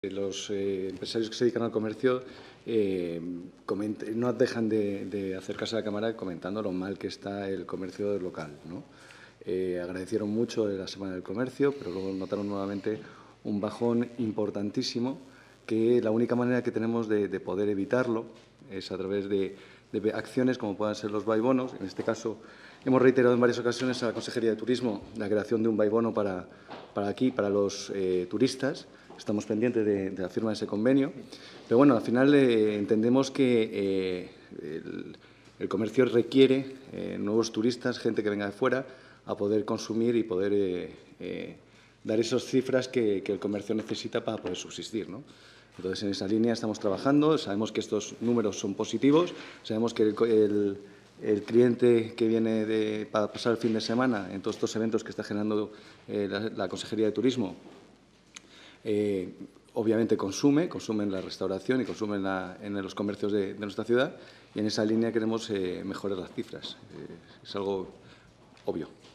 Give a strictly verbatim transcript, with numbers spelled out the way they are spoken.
Los eh, empresarios que se dedican al comercio eh, no dejan de, de acercarse a la Cámara comentando lo mal que está el comercio local, ¿no? Eh, agradecieron mucho la Semana del Comercio, pero luego notaron nuevamente un bajón importantísimo, que la única manera que tenemos de, de poder evitarlo es a través de, de acciones como puedan ser los vaibonos. En este caso, hemos reiterado en varias ocasiones a la Consejería de Turismo la creación de un vaibono para, para aquí, para los eh, turistas. Estamos pendientes de, de la firma de ese convenio. Pero, bueno, al final eh, entendemos que eh, el, el comercio requiere eh, nuevos turistas, gente que venga de fuera, a poder consumir y poder eh, eh, dar esas cifras que, que el comercio necesita para poder subsistir, ¿no? Entonces, en esa línea estamos trabajando. Sabemos que estos números son positivos. Sabemos que el, el, el cliente que viene de, para pasar el fin de semana en todos estos eventos que está generando eh, la, la Consejería de Turismo, eh, obviamente consume, consume en la restauración y consume en, la, en los comercios de, de nuestra ciudad, y en esa línea queremos eh, mejorar las cifras. Eh, es algo obvio.